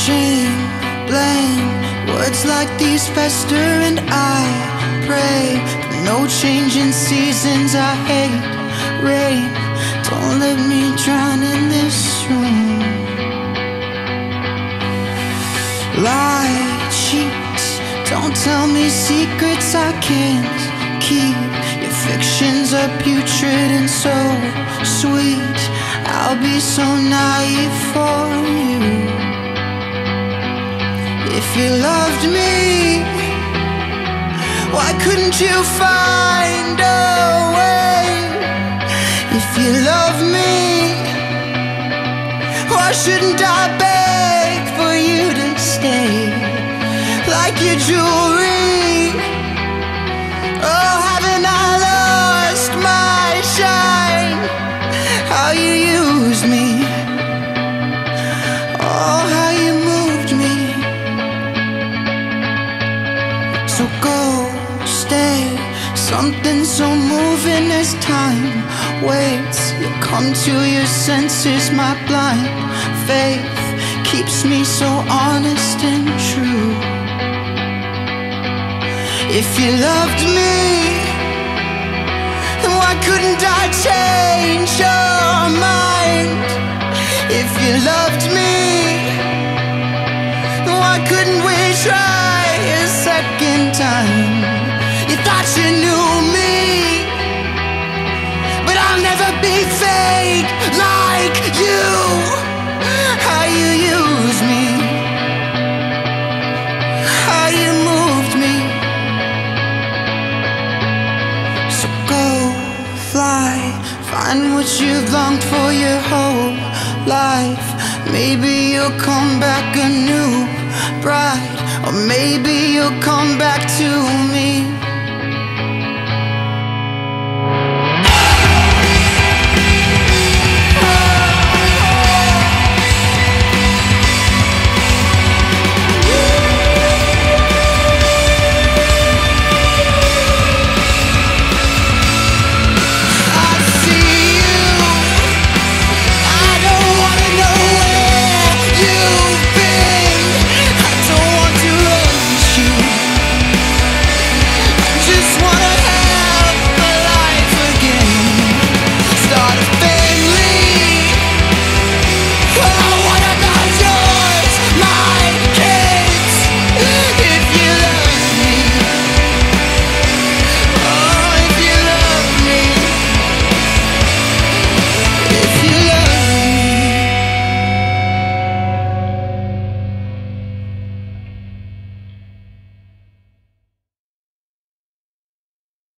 Shame, blame, words like these fester and I pray for no change in seasons. I hate rain, don't let me drown in this room. Lie, cheat, don't tell me secrets I can't keep. Your fictions are putrid and so sweet. I'll be so naive for you. If you loved me, why couldn't you find a way? If you love me, why shouldn't I beg for you to stay? Like your jewelry, oh, haven't I lost my shine? How you used me, oh, how you moved me. So go, stay, something so moving as time waits. You come to your senses, my blind faith keeps me so honest and true. If you loved me, then why couldn't I change your mind? If you loved me, then why couldn't we try a second time? You thought you knew me, but I'll never be fake like you. How you used me, how you moved me. So go, fly, find what you've longed for your whole life. Maybe you'll come back a new bride, or maybe you'll come back to me.